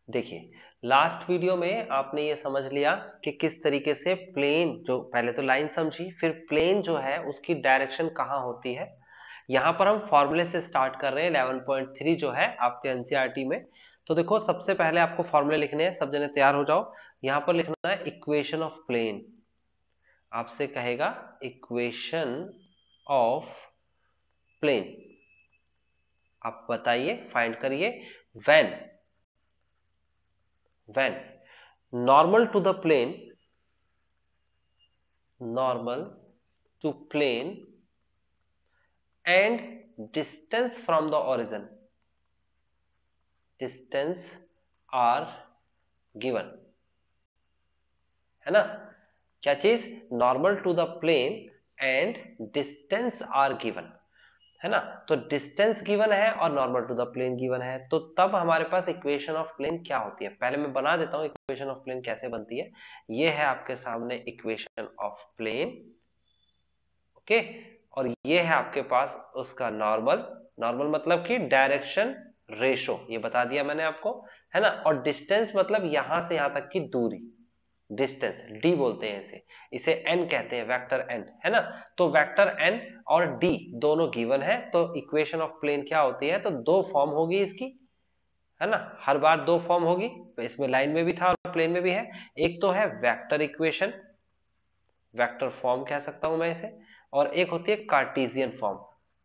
देखिए, last video में आपने ये समझ लिया कि किस तरीके से प्लेन, जो पहले तो लाइन समझी, फिर प्लेन जो है उसकी डायरेक्शन कहाँ होती है। यहाँ पर हम फॉर्मूले से स्टार्ट कर रहे हैं 11.3 जो है आपके एनसीईआरटी में। तो देखो, सबसे पहले आपको फॉर्मूले लिखने हैं, सब जने तैयार हो जाओ। यहाँ पर लिखना है इक्वेशन ऑफ प्लेन। आपसे कहेगा इक्वेशन ऑफ प्लेन, आप बताइए, फाइंड करिए। When normal to the plane, normal to plane and distance from the origin, distance are given, है ना। क्या चीज? Normal to the plane and distance are given, है ना। तो डिस्टेंस गिवन है और normal to the plane given है, तो तब हमारे पास इक्वेशन ऑफ प्लेन क्या होती है। पहले मैं बना देता हूं इक्वेशन ऑफ प्लेन कैसे बनती है। ये है आपके सामने इक्वेशन ऑफ प्लेन, ओके। और ये है आपके पास उसका नॉर्मल, नॉर्मल मतलब कि डायरेक्शन रेशो, ये बता दिया मैंने आपको, है ना। और डिस्टेंस मतलब यहां से यहां तक की दूरी, डिस्टेंस डी बोलते हैं इसे, इसे एन कहते हैं, वेक्टर एन, है ना। तो वेक्टर एन और डी दोनों गिवन है, तो इक्वेशन ऑफ प्लेन क्या होती है, तो दो फॉर्म होगी इसकी, है ना। हर बार दो फॉर्म होगी, इसमें लाइन में भी था और प्लेन में भी है। एक तो है वेक्टर इक्वेशन, वेक्टर फॉर्म कह सकता हूं मैं इसे, और एक होती है कार्टेशियन फॉर्म,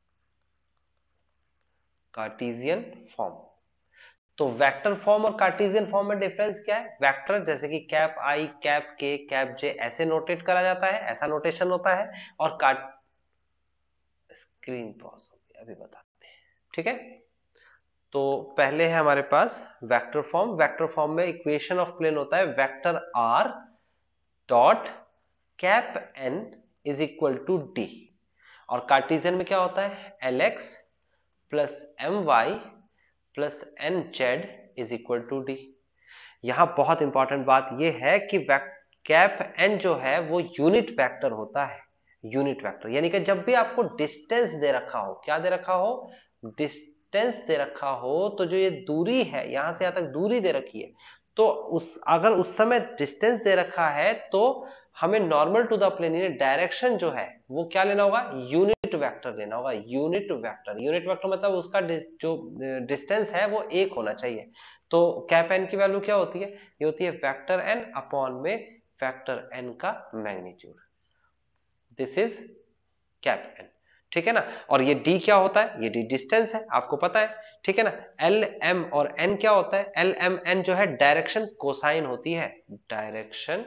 कार्टेशियन फॉर्म। तो वेक्टर फॉर्म और कार्टेशियन फॉर्म में डिफरेंस क्या है? वेक्टर जैसे कि कैप आई, कैप के, कैप जे, ऐसे नोटेट करा जाता है, ऐसा नोटेशन होता है। और कार्ट, स्क्रीन पॉज हो गई, अभी बताते हैं, ठीक है। तो पहले है हमारे पास वेक्टर फॉर्म। वेक्टर फॉर्म में इक्वेशन ऑफ प्लेन होता है vector are dot cap N is equal to D. और कार्टेशियन में क्या होता है? L X plus M Y plus N Z is equal to D. यहां बहुत इंपॉर्टेंट बात यह है कि कैप एन जो है वो यूनिट वेक्टर होता है, यूनिट वेक्टर। यानी कि जब भी आपको डिस्टेंस दे रखा हो, क्या दे रखा हो? डिस्टेंस दे रखा हो, तो जो ये दूरी है, यहां से यहां तक दूरी दे रखी है, तो अगर उस समय डिस्टेंस दे रखा है, तो हमें नॉर्मल टू द प्लेन यानी डायरेक्शन जो है वो क्या लेना होगा? यूनिट वेक्टर लेना होगा। यूनिट वेक्टर, यूनिट वेक्टर मतलब उसका जो डिस्टेंस है वो एक होना चाहिए। तो कैप एन की वैल्यू क्या होती है? ये होती है वेक्टर एन अपॉन में वेक्टर एन का magnitude. This is cap N, ठीक है ना। और ये डी क्या होता है? ये डी डिस्टेंस है, आपको पता है, ठीक है ना। एल एम और एन क्या होता है? एल एम एन जो है डायरेक्शन कोसाइन होती है, डायरेक्शन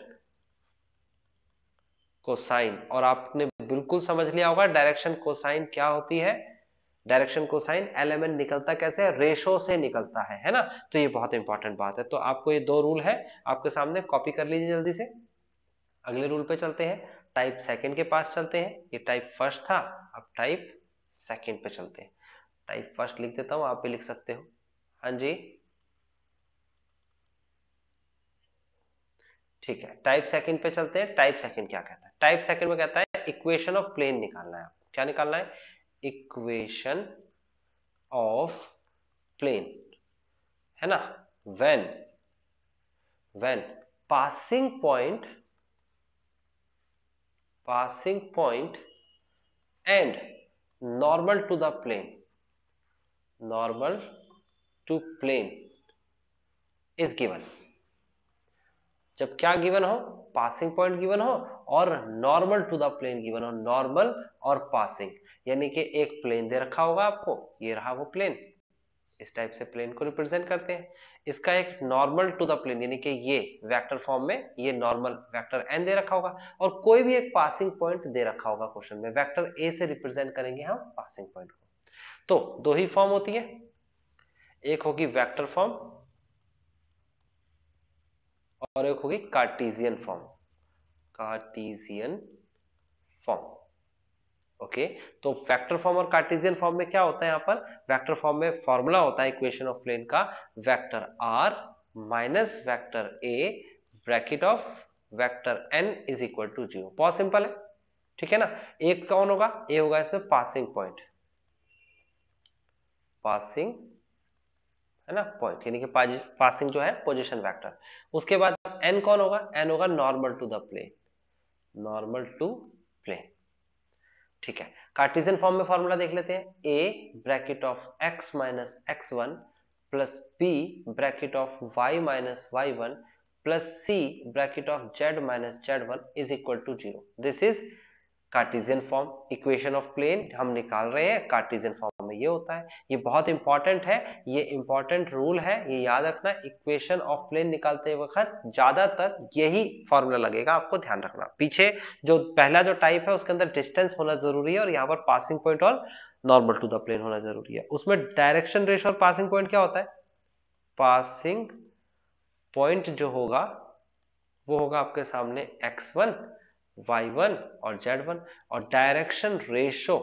कोसाइन। और आपने बिल्कुल समझ लिया होगा डायरेक्शन कोसाइन क्या होती है। डायरेक्शन कोसाइन एल निकलता कैसे है? रेशो से निकलता है ना। तो ये बहुत इंपॉर्टेंट बात है। तो आपको ये दो रूल है आपके सामने, कॉपी कर लीजिए जल्दी से। अगले रूल पे चलते हैं, टाइप सेकंड के पास चलते हैं। ये टाइप फर्स्ट था, अब टाइप सेकंड पे चलते हैं। टाइप फर्स्ट लिख देता हूं, आप भी लिख सकते हो। हाँ जी, ठीक है। टाइप सेकंड पे चलते हैं। टाइप सेकंड क्या कहता है? टाइप सेकंड में कहता है इक्वेशन ऑफ प्लेन निकालना है आपको। क्या निकालना है? इक्वेशन ऑफ प्लेन, है ना। When when passing point and normal to the plane, normal to plane is given. जब क्या गिवन हो? पासिंग पॉइंट गिवन हो और normal to the plane given हो। नॉर्मल और पासिंग, यानी कि एक प्लेन दे रखा होगा आपको, ये रहा वो प्लेन, इस टाइप से प्लेन को रिप्रेजेंट करते हैं। इसका एक नॉर्मल टू द प्लेन, यानी कि ये वेक्टर फॉर्म में ये नॉर्मल वेक्टर एन दे रखा होगा, और कोई भी एक पासिंग पॉइंट दे रखा होगा क्वेश्चन में। वेक्टर ए से रिप्रेजेंट करेंगे हम पासिंग पॉइंट को। तो दो ही फॉर्म होती है, एक होगी वेक्टर फॉर्म और एक होगी Cartesian form, Cartesian form, okay. तो वेक्टर फॉर्म और कार्टेशियन फॉर्म में क्या होता है? यहाँ पर वेक्टर फॉर्म में फॉर्मूला होता है इक्वेशन ऑफ प्लेन का, vector R minus vector A bracket of vector N is equal to 0। बहुत सिंपल है, ठीक है ना। एक कौन होगा? ए होगा इसमें पासिंग पॉइंट, पासिंग है ना, पॉइंट, यानी कि पासिंग जो है पोजीशन वेक्टर। उसके बाद n कौन होगा, n होगा normal to the plane, normal to plane. ठीक है, कार्टेशियन फॉर्म में फॉर्मूला देख लेते हैं, a bracket of x minus x1 plus b bracket of y minus y1 plus c bracket of z minus z1 is equal to 0। This is Cartesian form. Equation of plane हम निकाल रहे हैं, Cartesian form में ये होता है। ये बहुत इंपॉर्टेंट है, ये इंपॉर्टेंट रूल है, ये याद रखना। इक्वेशन ऑफ प्लेन निकालते वक्त ज्यादातर यही फॉर्मूला लगेगा, आपको ध्यान रखना। पीछे जो पहला जो टाइप है उसके अंदर डिस्टेंस होना जरूरी है, और यहाँ पर पासिंग पॉइंट और नॉर्मल टू द प्लेन होना जरूरी है। उसमें डायरेक्शन रेशियो और पासिंग पॉइंट क्या होता है, पासिंग पॉइंट जो होगा वो होगा आपके सामने x1 y1 और z1, और डायरेक्शन रेशो,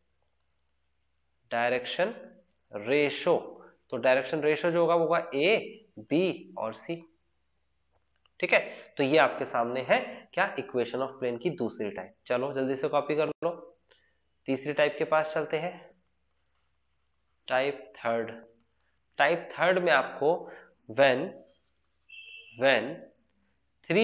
डायरेक्शन रेशो, तो डायरेक्शन रेशो जो होगा वो होगा a b और c। ठीक है, तो ये आपके सामने है क्या, इक्वेशन ऑफ प्लेन की दूसरी टाइप। चलो जल्दी से कॉपी कर लो, तीसरी टाइप के पास चलते हैं, टाइप थर्ड। टाइप थर्ड में आपको व्हेन 3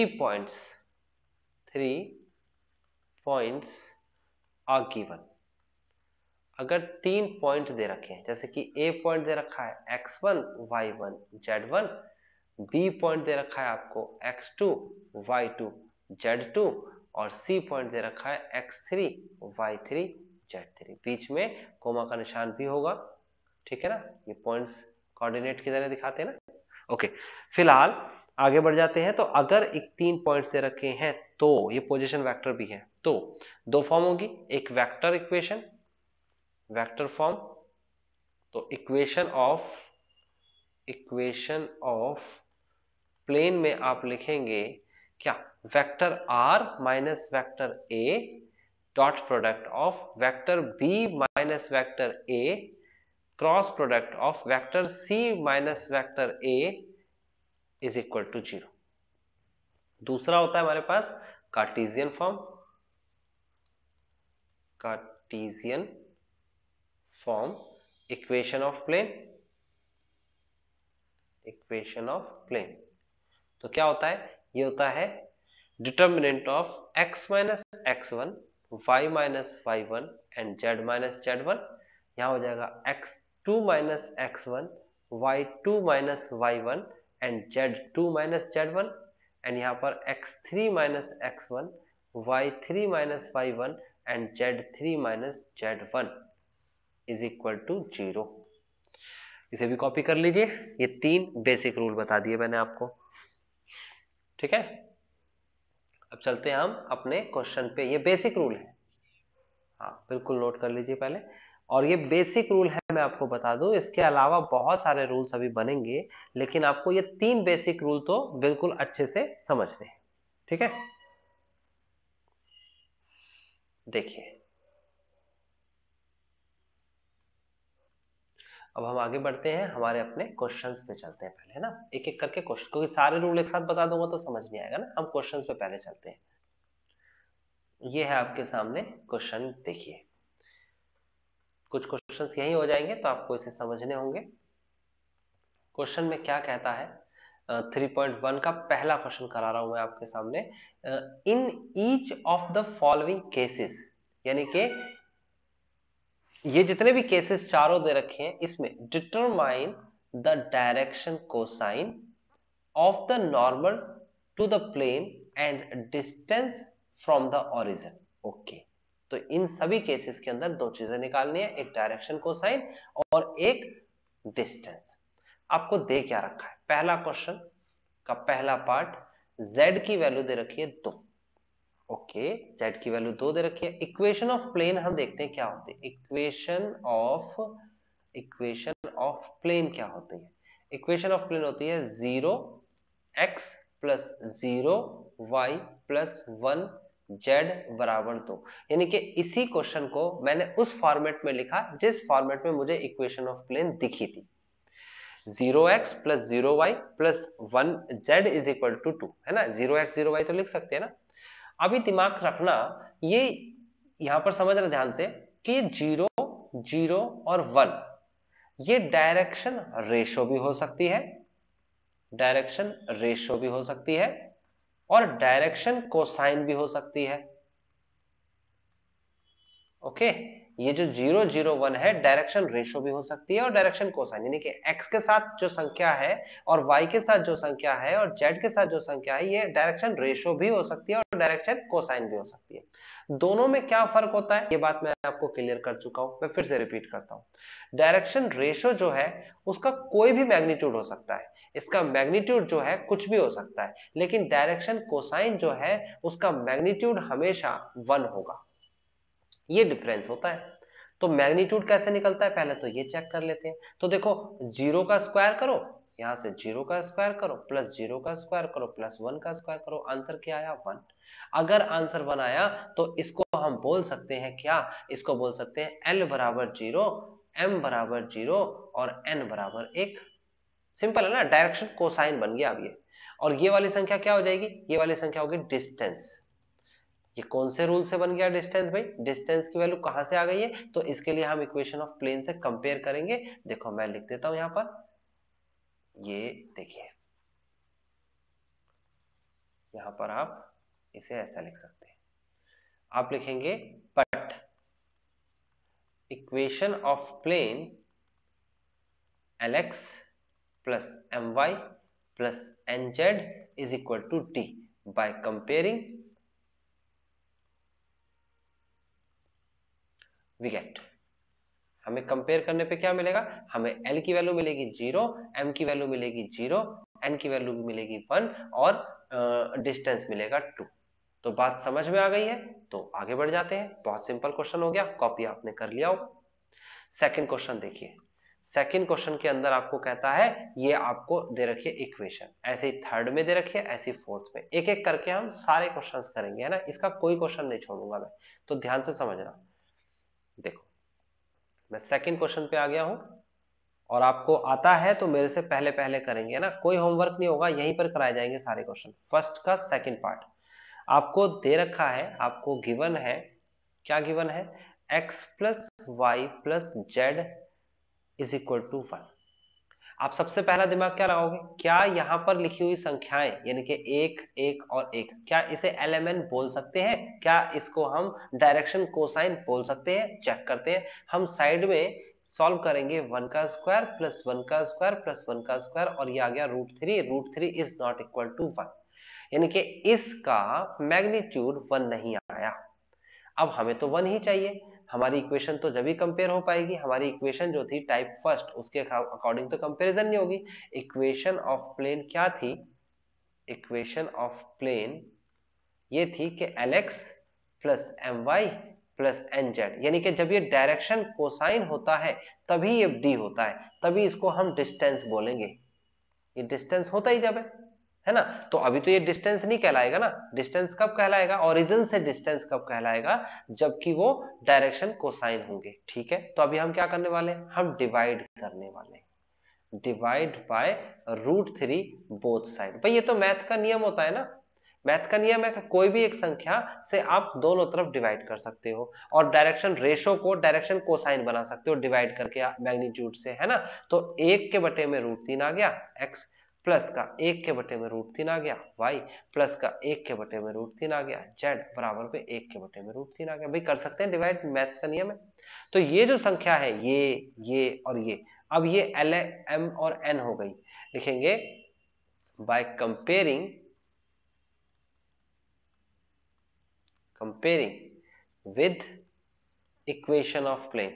points are given, अगर 3 पॉइंट दे रखे हैं, जैसे कि a पॉइंट दे रखा है x1 y1 z1, b point दे रखा है आपको x2 y2 z2, और c पॉइंट दे रखा है x3 y3 z3। बीच में कोमा का निशान भी होगा, ठीक है ना, ये पॉइंट्स कोऑर्डिनेट की तरह दिखाते हैं ना। ओके, फिलहाल आगे बढ़ जाते हैं। तो अगर एक 3 पॉइंट्स दे रखे हैं तो ये पोजीशन वेक्टर भी है, तो दो फॉर्म होगी, एक वेक्टर इक्वेशन, वेक्टर फॉर्म, तो इक्वेशन ऑफ प्लेन में आप लिखेंगे क्या, vector r minus vector a dot product of vector b minus vector a cross product of vector c minus vector a is equal to 0। दूसरा होता है हमारे पास Cartesian form, Cartesian form equation of plane, equation of plane. तो क्या होता है, ये होता है determinant of x minus x1 y minus y1 and z minus z1। यहां हो जाएगा x2 minus x1 y2 minus y1 and z2 minus z1, and यहाँ पर x3 minus x1 y3 minus y1 and z3 minus z1 is equal to 0। इसे भी copy कर लीजिए, ये 3 बेसिक रूल बता दिए मैंने आपको। ठीक है, अब चलते हैं हम अपने क्वेश्चन पे। ये बेसिक रूल है, हाँ बिल्कुल नोट कर लीजिए पहले। और ये बेसिक रूल है, मैं आपको बता दूं, इसके अलावा बहुत सारे रूल्स अभी बनेंगे, लेकिन आपको ये 3 बेसिक रूल तो बिल्कुल अच्छे से समझने हैं। ठीक है, देखिए अब हम आगे बढ़ते हैं, हमारे अपने क्वेश्चंस पे चलते हैं पहले, है ना, एक एक करके क्वेश्चन, क्योंकि सारे रूल एक साथ बता दूंगा तो समझ नहीं आएगा ना। हम क्वेश्चंस पे पहले चलते हैं। ये है आपके सामने क्वेश्चन, देखिए कुछ क्वेश्चंस यही हो जाएंगे तो आपको इसे समझने होंगे। क्वेश्चन में क्या कहता है, 3.1 का पहला क्वेश्चन करा रहा हूं मैं आपके सामने। In each of the following cases, यानी कि ये जितने भी केसेस चारों दे रखे हैं, इसमें determine the direction cosine of the normal to the plane and distance from the origin. Okay, तो इन सभी केसेस के अंदर दो चीजें निकालनी है, एक डायरेक्शन कोसाइन और एक डिस्टेंस। आपको दे क्या रखा है, पहला क्वेश्चन का पहला पार्ट, z की वैल्यू दे रखी है 2। ओके, z की वैल्यू 2 दे रखी है। इक्वेशन ऑफ प्लेन हम देखते हैं क्या होती है, इक्वेशन ऑफ प्लेन क्या होती है। इक्वेशन ऑफ प्लेन होती है 0x plus 0y plus 1z बराबर 2। यानी कि इसी क्वेश्चन को मैंने उस फॉर्मेट में लिखा जिस फॉर्मेट में मुझे इक्वेशन ऑफ प्लेन दिखी थी, 0x plus 0y plus 1z is equal to 2, है ना। 0x 0y तो लिख सकते हैं ना। अभी दिमाग रखना, ये यहां पर समझना ध्यान से कि 0 0 और 1 ये डायरेक्शन रेशो भी हो सकती है, डायरेक्शन रेशो भी हो सकती है, और डायरेक्शन कोसाइन भी हो सकती है। ओके, ये जो 001 है डायरेक्शन रेशो भी हो सकती है और डायरेक्शन कोसाइन, यानी कि x के साथ जो संख्या है और y के साथ जो संख्या है और z के साथ जो संख्या है, ये डायरेक्शन रेशो भी हो सकती है और डायरेक्शन कोसाइन भी हो सकती है। दोनों में क्या फर्क होता है, ये बात मैं आपको क्लियर कर चुका हूं, मैं फिर से रिपीट करता हूं। डायरेक्शन रेशो जो है उसका कोई भी मैग्नीट्यूड हो सकता है, इसका मैग्नीट्यूड जो है कुछ भी हो सकता है, लेकिन डायरेक्शन कोसाइन जो है उसका मैग्नीट्यूड हमेशा 1 होगा। ये डिफरेंस होता है। तो मैग्नीट्यूड कैसे निकलता है, पहले तो ये चेक कर लेते हैं। तो देखो, 0 का स्क्वायर करो, यहां से 0 का स्क्वायर करो, प्लस 0 का स्क्वायर करो, प्लस 1 का स्क्वायर करो, आंसर क्या आया, 1। अगर आंसर 1 आया तो इसको हम बोल सकते हैं क्या, इसको बोल सकते हैं L बराबर 0, M बराबर 0 और N बराबर 1। सिंपल है ना, डायरेक्शन कोसाइन बन गया अब ये। और ये वाली संख्या क्या हो जाएगी, ये वाली संख्या होगी डिस्टेंस। ये कौन से रूल से बन गया डिस्टेंस भाई, डिस्टेंस की वैल्यू कहां से आ गई है, तो इसके लिए हम इक्वेशन ऑफ प्लेन से कंपेयर करेंगे। देखो मैं लिख देता हूं यहां पर, ये देखिए यहां पर आप इसे ऐसा लिख सकते हैं, आप लिखेंगे but equation of plane Lx plus My plus Nz is equal to D by comparing we get. हमें कंपेयर करने पे क्या मिलेगा, हमें L की वैल्यू मिलेगी 0, M की वैल्यू मिलेगी 0, N की वैल्यू मिलेगी 1 और डिस्टेंस मिलेगा 2। तो बात समझ में आ गई है, तो आगे बढ़ जाते हैं। बहुत सिंपल क्वेश्चन हो गया, कॉपी आपने कर लिया हो। सेकंड क्वेश्चन देखिए, सेकंड क्वेश्चन के अंदर आपको कहता है, ये आपको दे रखी है इक्वेशन, ऐसे ही थर्ड में दे रखी है, ऐसे ही फोर्थ में, एक एक करके हम सारे क्वेश्चंस करेंगे, है ना, इसका कोई क्वेश्चन नहीं छोड़ूंगा मैं, तो ध्यान से समझना। देखो मैं सेकंड क्वेश्चन पे आ गया हूं, और आपको आता है तो मेरे से पहले पहले करेंगे ना, कोई होमवर्क नहीं होगा, यहीं पर कराए जाएंगे सारे क्वेश्चन। फर्स्ट का सेकंड पार्ट आपको दे रखा है, आपको गिवन है, क्या गिवन है, x plus Y plus Z is equal to 1। आप सबसे पहला दिमाग क्या लगाओगे, क्या यहाँ पर लिखी हुई संख्याएं यानी कि 1 1 और 1, क्या इसे एलिमेंट बोल सकते हैं, क्या इसको हम डायरेक्शन कोसाइन बोल सकते हैं, चेक करते हैं। हम साइड में सॉल्व करेंगे, 1 का स्क्वायर प्लस 1 का स्क्वायर प्लस 1 का स्क्वायर, और ये आ गया √3 इज नॉट इक्वल टू 1, यानी कि इसका मैग्नीट्यूड 1 नहीं आया। अब हमें तो 1 ही चाहिए, हमारी इक्वेशन तो जब ही कंपेयर हो पाएगी, हमारी इक्वेशन जो थी टाइप फर्स्ट उसके अकॉर्डिंग तो कंपैरिजन नहीं होगी। इक्वेशन ऑफ प्लेन क्या थी, इक्वेशन ऑफ प्लेन ये थी कि Lx plus My plus Nz, यानी कि जब ये डायरेक्शन कोसाइन होता है तभी ये D होता है, तभी इसको हम डिस्टेंस बोलेंगे। ये डिस्टेंस होता ही जब है ना, तो अभी तो ये डिस्टेंस नहीं कहलाएगा ना, डिस्टेंस कब कहलाएगा, ओरिजिन से डिस्टेंस कब कहलाएगा, जबकि वो डायरेक्शन कोसाइन होंगे। ठीक है, तो अभी हम क्या करने वाले हैं, हम डिवाइड करने वाले हैं, डिवाइड बाय √3 बोथ साइड। भाई ये तो मैथ का नियम होता है ना, मैथ का नियम है कि कोई भी एक संख्या से आप दोनों तरफ डिवाइड कर सकते हो, और डायरेक्शन रेशो को डायरेक्शन कोसाइन बना सकते हो डिवाइड करके मैग्नीट्यूड से, है ना। तो 1 के बटे में √3 आ गया x, प्लस का 1 के बटे में √3 आ गया y, प्लस का 1 के बटे में √3 आ गया z, बराबर पे 1 के बटे में √3 आ गया। भाई कर सकते हैं डिवाइड, मैथ्स का नियम है। तो ये जो संख्या है ये और ये, अब ये L M और N हो गई, लिखेंगे by comparing with equation of plane,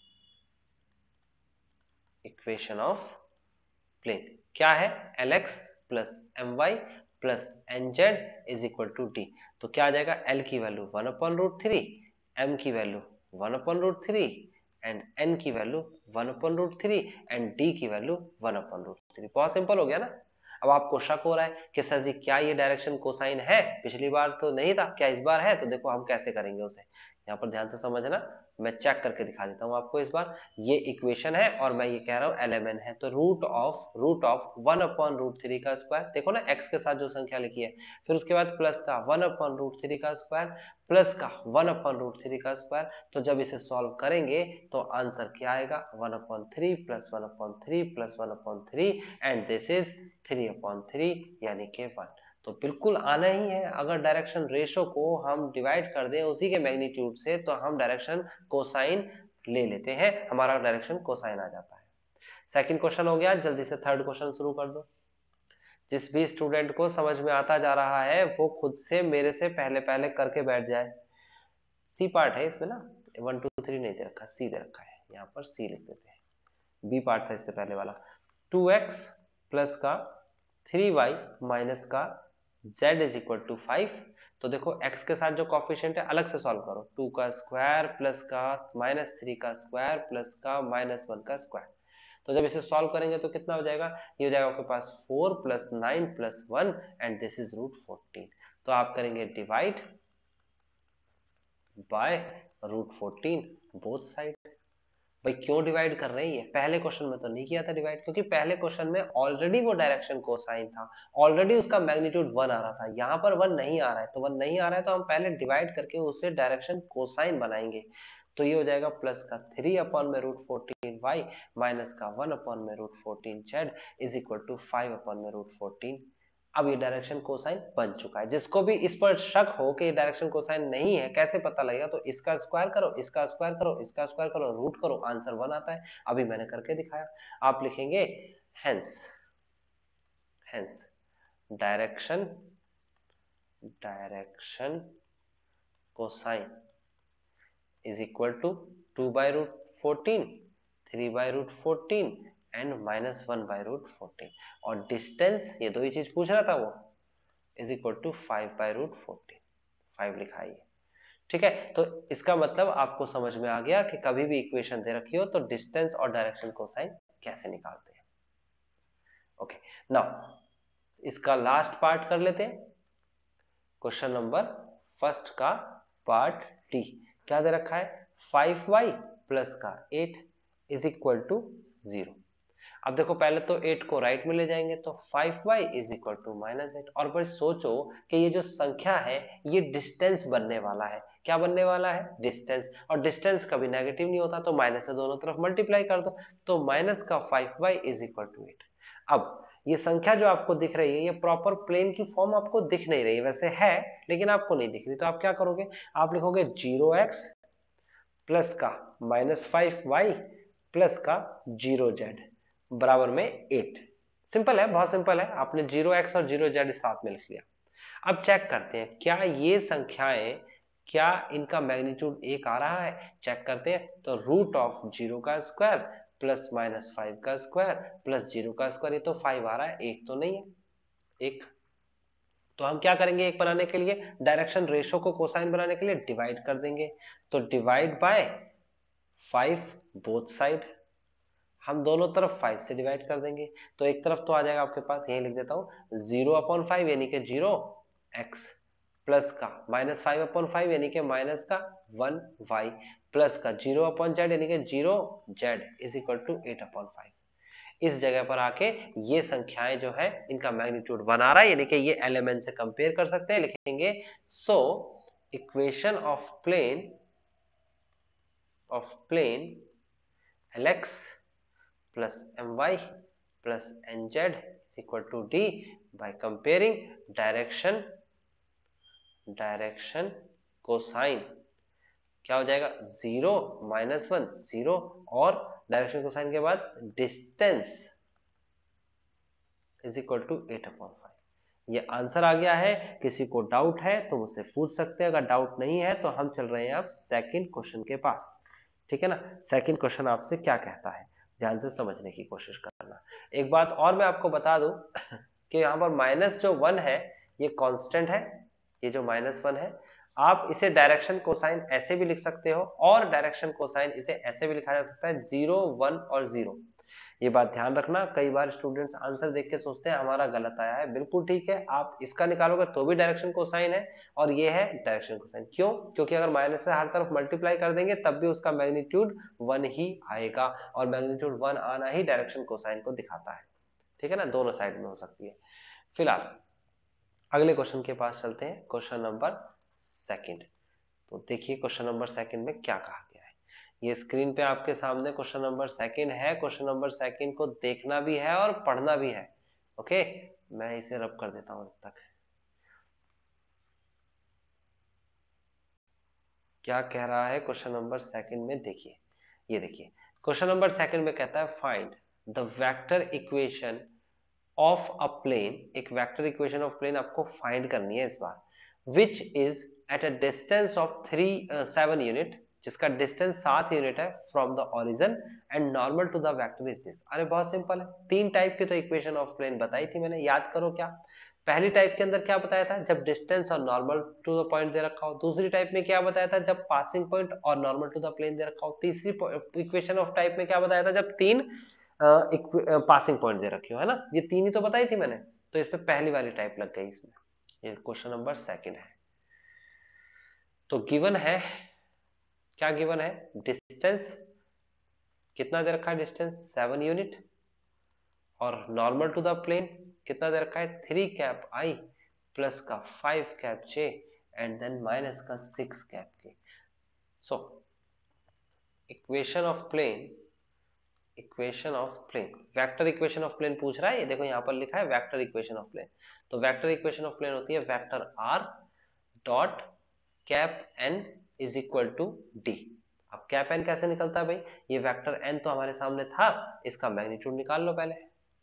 equation of plane क्या है, Lx plus My plus Nz is equal to D। तो क्या आ जाएगा, L की वैल्यू 1/√3, M की वैल्यू 1/√3 एंड N की वैल्यू 1/√3 एंड D की वैल्यू 1/√3। बहुत सिंपल हो गया ना। अब आपको शक हो रहा है कि सर जी क्या ये डायरेक्शन कोसाइन है, पिछली बार तो नहीं था, क्या इस बार है, तो देखो हम कैसे करेंगे उसे, यहाँ पर ध्यान से समझना, मैं चेक करके दिखा देता हूँ आपको इस बार। ये इक्वेशन है और मैं ये कह रहा हूँ एलिमेंट है, तो रूट ऑफ 1/√3 का स्क्वायर, देखो ना x के साथ जो संख्या लिखी है, फिर उसके बाद प्लस का 1/√3 का स्क्वायर प्लस का 1/√3 का स्क्वायर। तो जब इसे सॉल्व करेंगे तो आंसर क्या आएगा, 1/3 plus 1/3 plus 1/3 and this is 3/3 यानी कि 1। तो बिल्कुल आना ही है। अगर डायरेक्शन रेशो को हम डिवाइड कर दें उसी के मैग्नीट्यूड से तो हम डायरेक्शन कोसाइन ले लेते हैं, हमारा डायरेक्शन कोसाइन आ जाता है। सेकंड क्वेश्चन हो गया, जल्दी से थर्ड क्वेश्चन शुरू कर दो। जिस भी स्टूडेंट को समझ में आता जा रहा है वो खुद से मेरे से पहले पहले करके बैठ जाए। सी पार्ट है इसमें ना, 1 2 3 नहीं दे रखा, सी दे रखा है, यहाँ पर सी लिख देते हैं। बी पार्ट था इससे पहले वाला, 2x प्लस का 3y माइनस का z इज इक्वल टू 5। तो देखो x के साथ जो कॉफिशिएंट है अलग से सॉल्व करो, 2 का स्क्वायर प्लस का -3 का स्क्वायर प्लस का -1 का स्क्वायर। तो जब इसे सॉल्व करेंगे तो कितना हो जाएगा, ये हो जाएगा आपके पास 4 + 9 + 1 एंड दिस इज √14। तो आप करेंगे डिवाइड बाय √14 बोथ साइड। भाई क्यों डिवाइड कर रहे हैं, ये पहले क्वेश्चन में तो नहीं किया था डिवाइड, क्योंकि पहले क्वेश्चन में ऑलरेडी वो डायरेक्शन कोसाइन था, ऑलरेडी उसका मैग्नीट्यूड 1 आ रहा था। यहाँ पर 1 नहीं आ रहा है, तो 1 नहीं आ रहा है तो हम पहले डिवाइड करके उसे डायरेक्शन कोसाइन बनाएंगे। तो ये हो जाएगा प्लस का 3/√14y माइनस का 1/√14z इज इक्वल टू 5/√14। अब ये डायरेक्शन कोसाइन बन चुका है। जिसको भी इस पर शक हो कि ये डायरेक्शन कोसाइन नहीं है, कैसे पता लगेगा, तो इसका स्क्वायर करो, इसका स्क्वायर करो, इसका स्क्वायर करो, रूट करो, आंसर 1 आता है। अभी मैंने करके दिखाया। आप लिखेंगे hence direction cosine is equal to 2/√14, 3/√14 and -1/√14, और डिस्टेंस, ये दो ही चीज पूछ रहा था वो, इज इक्वल टू 5/√14, 5 लिखा है। ठीक है, तो इसका मतलब आपको समझ में आ गया कि कभी भी इक्वेशन दे रखी हो तो डिस्टेंस और डायरेक्शन कोसाइन कैसे निकालते हैं। ओके, नाउ इसका लास्ट पार्ट कर लेते हैं, क्वेश्चन नंबर फर्स्ट का पार्ट डी। क्या दे रखा है, 5y प्लस का 8 इज इक्वल टू 0। अब देखो पहले तो 8 को राइट में ले जाएंगे तो 5y इज इक्वल टू -8। और फिर सोचो कि ये जो संख्या है ये डिस्टेंस बनने वाला है। क्या बनने वाला है, डिस्टेंस, और डिस्टेंस कभी नेगेटिव नहीं होता, तो माइनस से दोनों तरफ मल्टीप्लाई कर दो, तो माइनस का 5y इज इक्वल टू 8। अब ये संख्या जो आपको दिख रही है ये प्रॉपर प्लेन की फॉर्म आपको दिख नहीं रही, वैसे है लेकिन आपको नहीं दिख रही, तो आप क्या करोगे, आप लिखोगे 0x प्लस का -5y प्लस का 0z बराबर में 8। सिंपल है, बहुत सिंपल है, आपने 0x और 0z साथ में लिख लिया। अब चेक करते हैं क्या ये संख्याएं, क्या इनका मैग्नीट्यूड 1 आ रहा है, चेक करते हैं। तो √0 का स्क्वायर प्लस -5 का स्क्वायर प्लस 0 का स्क्वायर, ये तो 5 आ रहा है, 1 तो नहीं है, 1। तो हम क्या करेंगे, एक बनाने के लिए, डायरेक्शन रेशो को कोसाइन बनाने के लिए डिवाइड कर देंगे। तो डिवाइड बाय 5 बोथ साइड, हम दोनों तरफ 5 से डिवाइड कर देंगे। तो एक तरफ तो आ जाएगा आपके पास, यही लिख देता हूँ, 0/5 यानी कि 0x प्लस का -5/5 यानी कि माइनस का 1y प्लस का 0/z यानी कि 0z इज इक्वल टू 8/5। इस जगह पर आके ये संख्याएं जो है इनका मैग्नीट्यूड बना रहा है, यानी कि ये एलिमेंट से कंपेयर कर सकते हैं। लिखेंगे so equation of plane Lx plus my plus nz is equal to d by comparing direction cosine। क्या हो जाएगा, 0 -1 0 और डायरेक्शन कोसाइन के बाद डिस्टेंस इज इक्वल टू 8/5। ये आंसर आ गया है। किसी को डाउट है तो मुझसे पूछ सकते हैं, अगर डाउट नहीं है तो हम चल रहे हैं अब सेकंड क्वेश्चन के पास। ठीक है ना, सेकंड क्वेश्चन आपसे क्या कहता है, ध्यान से समझने की कोशिश करना। एक बात और मैं आपको बता दूं कि यहाँ पर माइनस जो 1 है ये कांस्टेंट है, ये जो -1 है, आप इसे डायरेक्शन कोसाइन ऐसे भी लिख सकते हो, और डायरेक्शन कोसाइन इसे ऐसे भी लिखा जा सकता है 0 1 और 0। ये बात ध्यान रखना, कई बार स्टूडेंट्स आंसर देख के सोचते हैं हमारा गलत आया है, बिल्कुल ठीक है, आप इसका निकालोगे तो भी डायरेक्शन कोसाइन है और ये है डायरेक्शन कोसाइन। क्यों? क्योंकि अगर माइनस से हर तरफ मल्टीप्लाई कर देंगे तब भी उसका मैग्नीट्यूड 1 ही आएगा, और मैग्नीट्यूड 1 आना ही डायरेक्शन कोसाइन को दिखाता है। ठीक है ना, दोनों साइड में हो सकती है। फिलहाल अगले क्वेश्चन के पास चलते हैं, क्वेश्चन नंबर सेकंड। तो देखिए क्वेश्चन नंबर सेकंड में क्या कहा गया है, ये स्क्रीन पे आपके सामने क्वेश्चन नंबर सेकंड है। क्वेश्चन नंबर सेकंड को देखना भी है और पढ़ना भी है। ओके, मैं इसे रब कर देता हूं तब तक। क्या कह रहा है क्वेश्चन नंबर सेकंड में, देखिए, ये देखिए क्वेश्चन नंबर सेकंड में कहता है find the vector equation of a plane. एक वेक्टर इक्वेशन ऑफ प्लेन आपको फाइंड करनी है इस बार, which is at a distance of 7 unit, जिसका डिस्टेंस 7 यूनिट है from the origin and normal to the vector is this. अरे बहुत सिंपल है, तीन टाइप की तो इक्वेशन ऑफ प्लेन बताई थी मैंने, याद करो। क्या पहली टाइप के अंदर क्या बताया था, जब डिस्टेंस और नॉर्मल टू द पॉइंट दे रखा हो। दूसरी टाइप में क्या बताया था, जब पासिंग पॉइंट और नॉर्मल टू द प्लेन दे रखा हो। तीसरी इक्वेशन ऑफ टाइप में क्या बताया था, जब तीन पासिंग पॉइंट दे रखी हो, है ना। ये तीन ही तो बताई थी मैंने, तो इस पे पहली वाली टाइप लग गई इसमें। ये क्वेश्चन नंबर सेकंड है। तो गिवन है, क्या गिवन है, डिस्टेंस कितना दे रखा है, डिस्टेंस 7 यूनिट, और नॉर्मल टू द प्लेन कितना दे रखा है, 3 कैप आई प्लस का 5 cap j and then minus का 6 cap k. So equation of plane, equation of plane, vector equation of plane पूछ रहा है। ये देखो यहाँ पर लिखा है वेक्टर इक्वेशन ऑफ प्लेन। तो वेक्टर इक्वेशन ऑफ प्लेन होती है vector are dot cap N is equal to d. अब कैप एन कैसे निकलता है भाई, ये वेक्टर एन तो हमारे सामने था, इसका मैग्नीट्यूड निकाल लो पहले।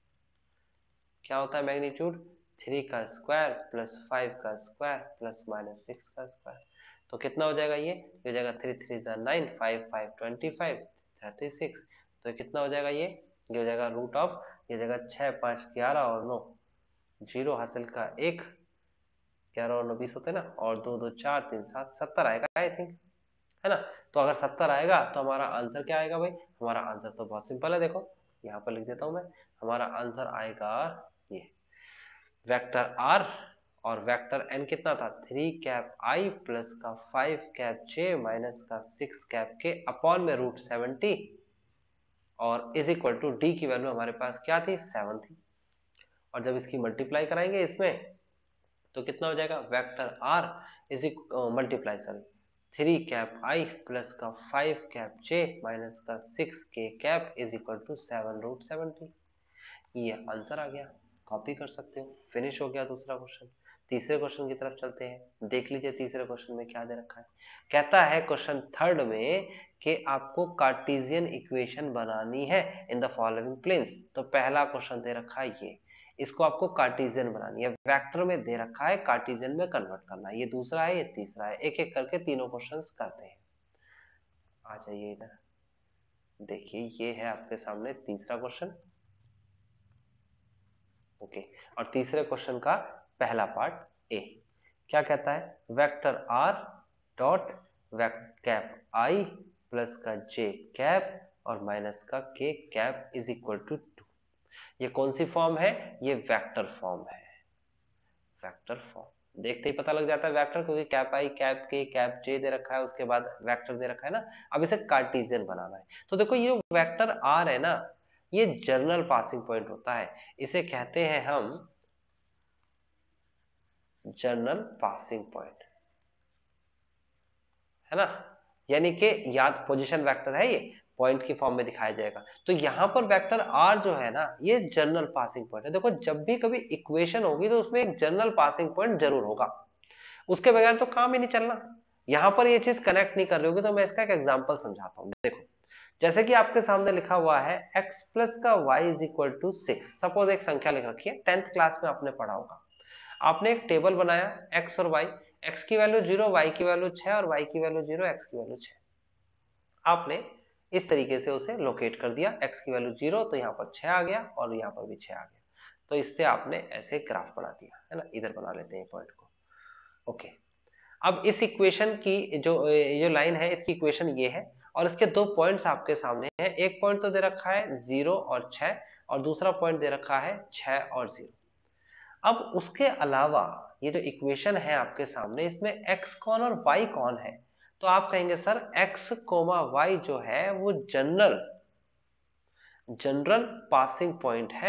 क्या होता है मैग्नीट्यूड, 3 का स्क्वायर प्लस 5 का स्क्वायर प्लस माइनस 6 का स्क्वायर। तो कितना हो जाएगा, ये हो जाएगा 3 3 जा 9, 5 5 25 36। तो कितना हो जाएगा, ये हो जाएगा रूट ऑफ, ये जाएगा 6 5 11 और 9, 0 हासिल का 1, 11 और 9 20 होते ना, और 2 2 4 3 7 70 आएगा आई थिंक, है ना। तो अगर 70 आएगा तो हमारा आंसर क्या आएगा भाई, हमारा आंसर तो बहुत सिंपल है, देखो यहाँ पर लिख देता हूं मैं। हमारा आंसर आएगा ये वेक्टर आर और वेक्टर एन कितना था, 3 कैप आई प्लस का 5 कैप जे माइनस का 6 कैप के अपॉन में रूट 70, और इज इक्वल टू डी की वैल्यू हमारे पास क्या थी, 7 थी। और जब इसकी मल्टीप्लाई कराएंगे इसमें तो कितना हो जाएगा, vector r is multiply sorry 3 cap i plus का 5 कैप जे माइनस का 6 k cap is equal to 7 root 70। ये आंसर आ गया, कॉपी कर सकते हो। फिनिश हो गया दूसरा क्वेश्चन। तीसरे क्वेश्चन की तरफ चलते हैं, देख लीजिए तीसरे क्वेश्चन में क्या दे रखा है। कहता है क्वेश्चन थर्ड में कि आपको कार्टेशियन इक्वेशन बनानी है इन द फॉलोइंग प्लेन्स। तो पहला क्वेश्चन दे रखा है ये, इसको आपको कार्टेशियन बनानी है, वेक्टर में दे रखा है, कार्टेशियन में कन्वर्ट करना है। ये दूसरा है, ये तीसरा है, एक एक करके तीनों क्वेश्चंस करते हैं। आ जाइए इधर, देखिए ये है आपके सामने तीसरा क्वेश्चन। ओके, और तीसरे क्वेश्चन का पहला पार्ट ए क्या कहता है, vector are dot cap i plus का जे कैप और माइनस का के कैप इज इक्वल टू 2। ये कौन सी फॉर्म है, ये वेक्टर फॉर्म है। वेक्टर फॉर्म देखते ही पता लग जाता है वेक्टर, क्योंकि कैप आई कैप के कैप जे दे रखा है, उसके बाद वेक्टर दे रखा है ना। अब इसे कार्टेशियन बनाना है। तो देखो ये वेक्टर आर है ना, ये जर्नल पासिंग पॉइंट होता है, इसे कहते हैं हम जर्नल पासिंग पॉइंट, है ना। यानी कि याद पोजीशन वेक्टर है, ये पॉइंट की फॉर्म में दिखाया जाएगा। तो यहां पर वेक्टर आर जो है ना, ये जर्नल पासिंग पॉइंट है। देखो जब भी कभी इक्वेशन होगी तो उसमें एक जर्नल पासिंग पॉइंट जरूर होगा, उसके बगैर तो काम ही नहीं चलना। यहां पर ये चीज कनेक्ट नहीं कर रही होगी, तो मैं इसका एक एग्जांपल समझाता हूं। देखो जैसे कि आपके सामने लिखा हुआ है x प्लस का y is equal to 6। Suppose एक संख्या लिख रखी है, 10th क्लास में आपने पढ़ा होगा। आपने एक टेबल बनाया x और y, x की वैल्यू 0, y की वैल्यू 6 और y की वैल्यू 0, x की वैल्यू 6। आपने इस तरीके से उसे लोकेट कर दिया, x की वैल्यू 0 तो यहाँ पर 6 आ गया और यहाँ पर भी 6 आ गया। तो इससे आपने ऐसे ग्राफ बना दिया, है ना। इधर बना लेते हैं पॉइंट को। ओके, अब इस इक्वेशन की जो लाइन है, इसकी इक्वेशन ये है, और इसके दो पॉइंट्स आपके सामने हैं, एक पॉइंट तो दे रखा है 0 और 6 और दूसरा पॉइंट दे रखा है 6 और 0। अब उसके अलावा ये जो इक्वेशन है आपके सामने, इसमें x कौन और y कौन है? तो आप कहेंगे सर x, y जो है वो जनरल पासिंग पॉइंट है,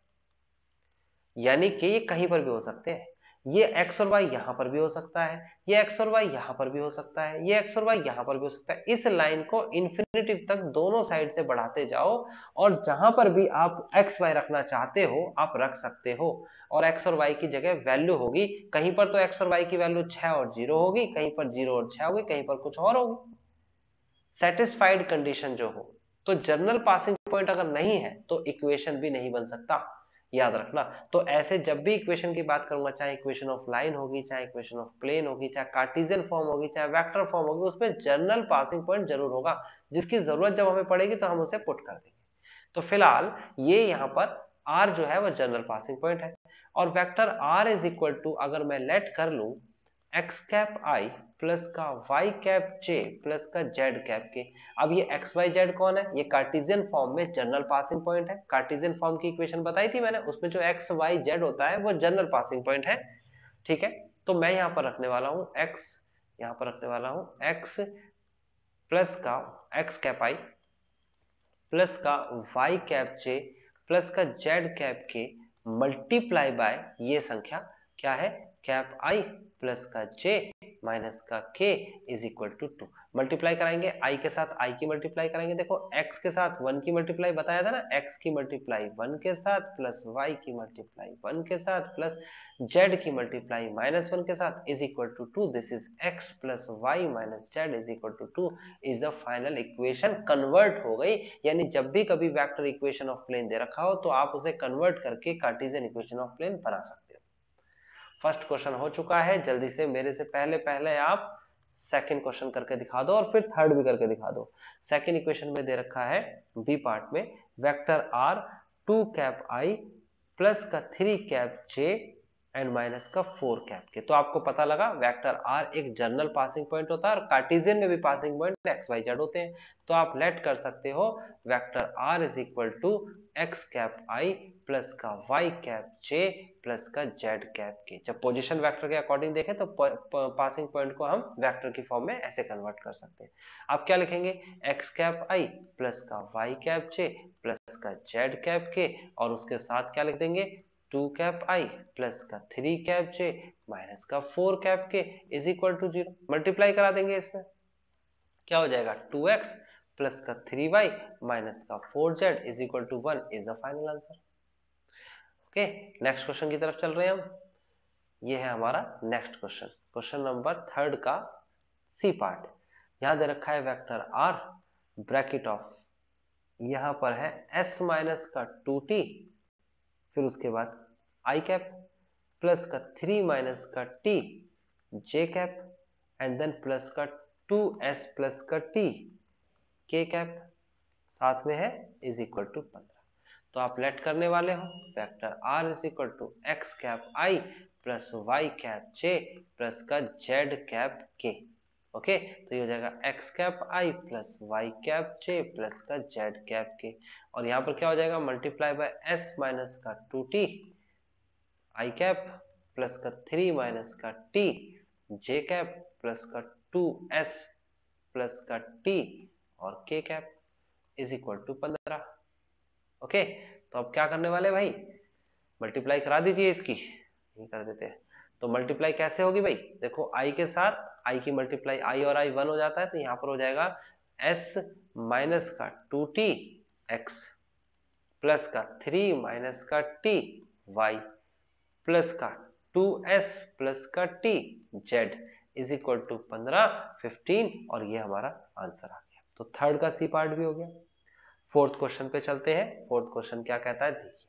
यानी कि ये कहीं पर भी हो सकते हैं। ये x और y यहां पर भी हो सकता है, ये x और y यहां पर भी हो सकता है, ये x और y यहां पर भी हो सकता है। इस लाइन को इंफिनिटी तक दोनों साइड से बढ़ाते जाओ और जहां पर भी आप x y रखना चाहते हो आप रख सकते हो, और x और y की जगह वैल्यू होगी, कहीं पर तो x और y की वैल्यू 6 और 0 होगी, कहीं पर 0 और 6 होगी, कहीं पर कुछ और होगी, सेटिस्फाइड कंडीशन जो हो। तो जनरल पासिंग पॉइंट अगर नहीं है तो इक्वेशन भी नहीं बन सकता, याद रखना। तो ऐसे जब भी इक्वेशन की बात करूंगा, चाहे इक्वेशन ऑफ लाइन होगी, चाहे इक्वेशन ऑफ प्लेन होगी, चाहे कार्टेशियन फॉर्म होगी, चाहे वेक्टर फॉर्म होगी, उसमें जनरल पासिंग पॉइंट जरूर होगा, जिसकी जरूरत जब हमें पड़ेगी तो हम उसे पुट कर देंगे। तो फिलहाल ये यहाँ पर r जो है वह जनरल पासिंग पॉइंट है, और vector r is equal to, अगर मैं लेट कर लूं x कैप i प्लस का y कैप j प्लस का z कैप के। अब ये x y z कौन है? ये कार्टेशियन फॉर्म में जनरल पासिंग पॉइंट है। कार्टेशियन फॉर्म की इक्वेशन बताई थी मैंने, उसमें जो x y z होता है वो जनरल पासिंग पॉइंट है, ठीक है। तो मैं यहाँ पर रखने वाला हूँ x, यहाँ पर रखने वाला हूँ x प्लस का x कैप i प्लस का y कैप j प्लस का z cap k multiply by ये संख्या क्या है, कैप i प्लस का j माइनस का k is equal to 2। Multiply कराएंगे i के साथ i की मल्टीप्लाई कराएंगे, देखो x के साथ 1 की मल्टीप्लाई बताया था ना, x की मल्टीप्लाई 1 के साथ प्लस y की मल्टीप्लाई 1 के साथ प्लस z की मल्टीप्लाई माइनस 1 के साथ is equal to 2। This is x plus y minus z is equal to 2 is the final equation. Convert हो गई, यानी जब भी कभी वेक्टर इक्वेशन ऑफ प्लेन दे रखा हो तो आप उसे कन्वर्ट करके कार्टेशियन इक्वेशन ऑफ प्लेन बना सकते हो। फर्स्ट क्वेश्चन हो चुका है, जल्दी से मेरे से पहले आप सेकंड क्वेश्चन करके दिखा दो और फिर थर्ड भी करके दिखा दो। सेकंड इक्वेशन में दे रखा है बी पार्ट में vector r 2 cap i plus का 3 कैप j एंड माइनस का 4 कैप के। तो आपको पता लगा वेक्टर r एक जनरल पासिंग पॉइंट होता है और कार्टेशियन में भी passing point x y z होते हैं। तो आप लेट कर सकते हो vector r is equal to x cap i plus का y कैप j प्लस का z कैप के। जब पोजीशन वेक्टर के अकॉर्डिंग देखें तो पासिंग पॉइंट को हम वेक्टर की फॉर्म में ऐसे कन्वर्ट कर सकते हैं। आप क्या लिखेंगे, x कैप i प्लस का y कैप j प्लस का z कैप के, और उसके साथ क्या लिख देंगे 2 कैप i प्लस का 3 कैप j माइनस का 4 कैप के इज इक्वल टू 0। मल्टीप्लाई करा देंगे, इसमें क्या हो जाएगा 2x प्लस का 3y माइनस का 4z is equal to 1 is the final answer. Okay, next question की तरफ चल रहे हैं हम। ये है हमारा next question, question number third का सी पार्ट। यहां दे रखा है वेक्टर r ब्रैकेट ऑफ, यहां पर है s माइनस का 2t, फिर उसके बाद i कैप प्लस का 3 माइनस का t j cap and then plus का 2s प्लस का t k कैप, साथ में है इज इक्वल टू 15। तो आप लेट करने वाले हो vector r is equal to x cap i plus y cap j plus का z कैप k। ओके, तो ये हो जाएगा x cap i plus y cap j plus का z कैप k, और यहाँ पर क्या हो जाएगा मल्टीप्लाई बाय s माइनस का 2t i कैप प्लस का 3 माइनस का t j कैप प्लस का 2s प्लस का t और k cap is equal to 15। Okay, तो अब क्या करने वाले भाई, मल्टीप्लाई करा दीजिए इसकी, नहीं कर देते हैं तो मल्टीप्लाई कैसे होगी भाई, देखो i के साथ i की मल्टीप्लाई i और i 1 हो जाता है, तो यहाँ पर हो जाएगा s माइनस का 2t x प्लस का 3 माइनस का t y प्लस का 2s प्लस का t z is equal to 15 और ये हमारा आंसर आ गया। तो थर्ड का सी पार्ट भी हो गया। फोर्थ क्वेश्चन पे चलते हैं। फोर्थ क्वेश्चन क्या कहता है, देखिए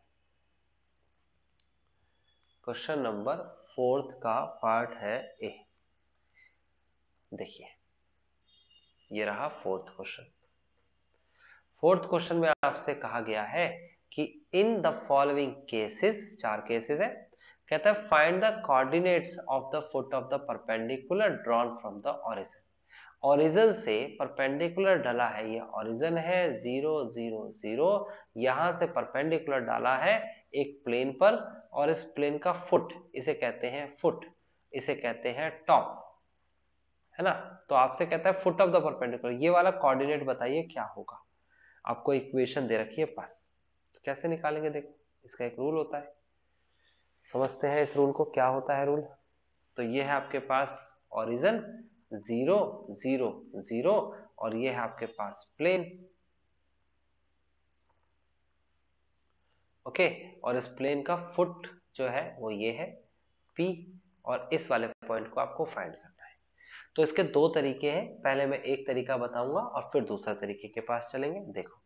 क्वेश्चन नंबर फोर्थ का पार्ट है ए। देखिए ये रहा फोर्थ क्वेश्चन। फोर्थ क्वेश्चन में आपसे कहा गया है कि in the following cases, 4 cases है, कहता है find the coordinates of the foot of the perpendicular drawn from the origin. Origin से परपेंडिकुलर डाला है, ये ओरिजिन है 0 0 0, यहां से परपेंडिकुलर डाला है एक प्लेन पर, और इस प्लेन का फुट, इसे कहते हैं फुट, इसे कहते हैं टॉप, है ना। तो आपसे कहता है फुट ऑफ द परपेंडिकुलर, ये वाला कोऑर्डिनेट बताइए क्या होगा। आपको इक्वेशन दे रखी है पास, तो कैसे निकालेंगे, देखो इसका एक रूल होता है, समझते हैं इस रूल को, क्या होता है रूल। तो ये है आपके पास ओरिजिन 0 0 0, और ये है आपके पास प्लेन, ओके। और इस प्लेन का फुट जो है वो ये है P, और इस वाले पॉइंट को आपको फाइंड करना है। तो इसके दो तरीके हैं, पहले मैं एक तरीका बताऊंगा और फिर दूसरा तरीके के पास चलेंगे। देखो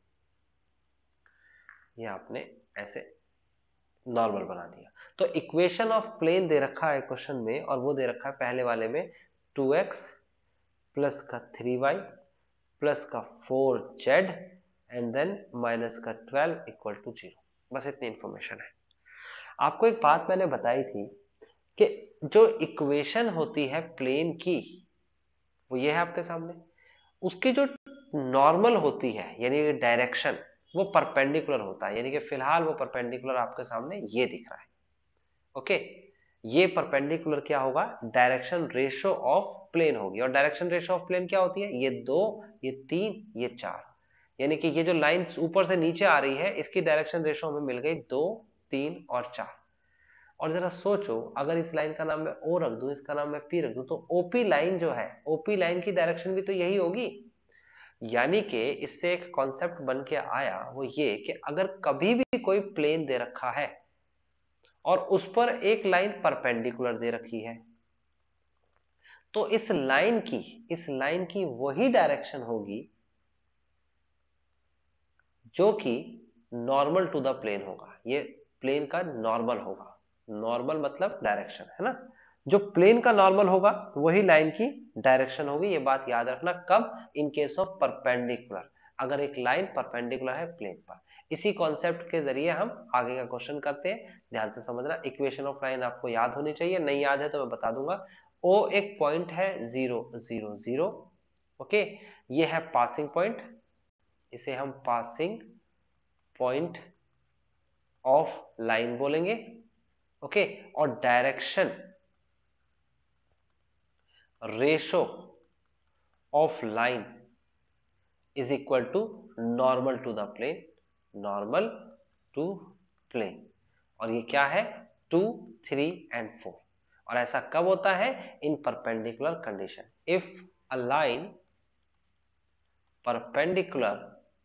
ये आपने ऐसे नॉर्मल बना दिया, तो इक्वेशन ऑफ प्लेन दे रखा है क्वेश्चन में, और वो दे रखा है पहले वाले में 2x प्लस का 3y प्लस का 4z एंड देन माइनस का 12 इक्वल टू 0। बस इतनी इंफॉर्मेशन है। आपको एक बात मैंने बताई थी कि जो इक्वेशन होती है प्लेन की, वो ये है आपके सामने, उसकी जो नॉर्मल होती है यानी डायरेक्शन, वो परपेंडिकुलर होता है, यानी कि फिलहाल वो परपेंडिकुलर आपके सामने ये दिख रहा है, ओके। ये परपेंडिकुलर क्या होगा, डायरेक्शन रेशो ऑफ प्लेन होगी, और डायरेक्शन रेशो ऑफ प्लेन क्या होती है, ये 2 ये 3 ये 4, यानी कि ये जो लाइन ऊपर से नीचे आ रही है इसकी डायरेक्शन रेशो हमें मिल गई 2 3 और 4। और जरा सोचो, अगर इस लाइन का नाम मैं ओ रख दूं, इसका नाम मैं पी रख दूं, तो ओपी लाइन जो है, ओपी लाइन की डायरेक्शन भी तो यही होगी। यानी कि इससे एक कॉन्सेप्ट बन के आया, वो ये कि अगर कभी भी कोई प्लेन दे रखा है और उस पर एक लाइन परपेंडिकुलर दे रखी है, तो इस लाइन की वही डायरेक्शन होगी जो कि नॉर्मल टू द प्लेन होगा, ये प्लेन का नॉर्मल होगा। नॉर्मल मतलब डायरेक्शन, है ना। जो प्लेन का नॉर्मल होगा वही लाइन की डायरेक्शन होगी, ये बात याद रखना। कब, इन केस ऑफ परपेंडिकुलर, अगर एक लाइन परपेंडिकुलर है प्लेन पर। इसी कॉन्सेप्ट के जरिए हम आगे का क्वेश्चन करते हैं, ध्यान से समझना। इक्वेशन ऑफ लाइन आपको याद होनी चाहिए, नहीं याद है तो मैं बता दूंगा। ओ एक पॉइंट है 0 0 0, ओके। ये है पासिंग पॉइंट, इसे हम पासिंग पॉइंट ऑफ लाइन बोलेंगे, ओके। और direction ratio of line is equal to normal to the plane, normal to plane. और ये क्या है, 2 3 एंड 4। और ऐसा कब होता है, in perpendicular condition, if a line perpendicular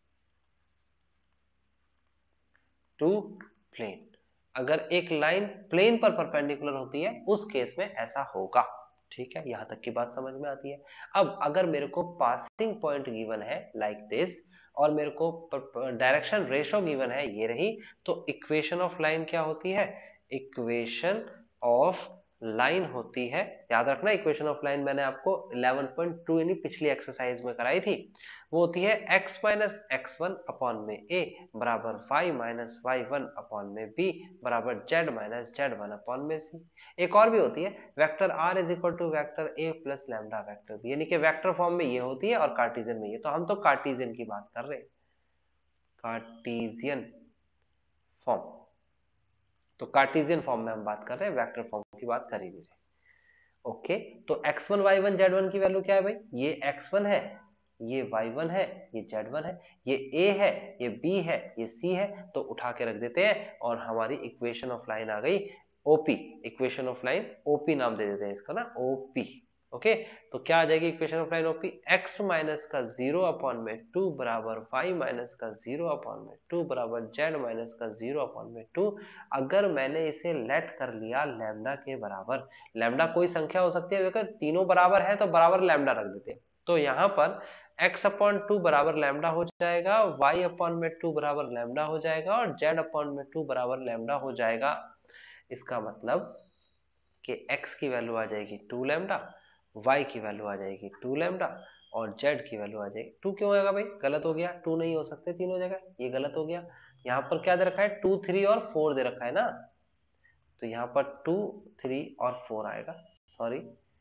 to plane, अगर एक लाइन प्लेन पर परपेंडिकुलर होती है उस केस में ऐसा होगा। ठीक है, यहां तक की बात समझ में आती है। अब अगर मेरे को पासिंग पॉइंट गिवन है लाइक दिस, और मेरे को डायरेक्शन रेशो गिवन है ये रही, तो इक्वेशन ऑफ लाइन क्या होती है, इक्वेशन ऑफ लाइन होती है, याद रखना इक्वेशन ऑफ लाइन मैंने आपको 11.2 यानी पिछली एक्सरसाइज में कराई थी, वो होती है x minus x one upon में a बराबर y minus y one upon में b बराबर z minus z one upon में c। एक और भी होती है, vector r is equal to vector a plus lambda vector b, यानी कि वेक्टर फॉर्म में ये होती है और कार्टेशियन में ये। तो हम तो कार्टेशियन की बात कर रहे हैं, कार्टेशियन फॉर्म। तो कार्टेशियन फॉर्म में हम बात कर रहे हैं, वेक्टर फॉर्म की बात कर ही नहीं रहे, ओके। तो x1 y1 z1 की वैल्यू क्या है भाई, ये x1 है, ये y1 है, ये z1 है, ये a है, ये b है, ये c है, तो उठा के रख देते हैं और हमारी इक्वेशन ऑफ लाइन आ गई OP। Equation of line OP नाम दे देते हैं इसका ना, OP, ओके। तो क्या आ जाएगी equation of line OP, x minus का 0 अपॉन में 2 बराबर y माइनस का 0 अपॉन में 2 बराबर z माइनस का 0 अपॉन में 2। अगर मैंने इसे लेट कर लिया लैम्डा के बराबर, लैम्डा कोई संख्या हो सकती है, देखो तीनों बराबर है तो बराबर लैम्डा रख देते हैं, तो यहाँ पर x अपॉन 2 बराबर लैम्डा हो जाएगा, y अपॉन में 2 बराबर लैम्डा हो जाएगा, और z अपॉन में 2 बराबर लैम्डा हो जाएगा। इसका मतलब कि x की वैल्यू आ जाएगी 2 लैम्डा, y की वैल्यू आ जाएगी 2 लैम्डा, और z की वैल्यू आ जाएगी 2। क्यों आएगा भाई, गलत हो गया, 2 नहीं हो सकते तीनों जगह, ये गलत हो गया। यहाँ पर क्या दे रखा है, 2 3 और 4 दे रखा है ना, तो यहाँ पर 2 3 और 4 आएगा, सॉरी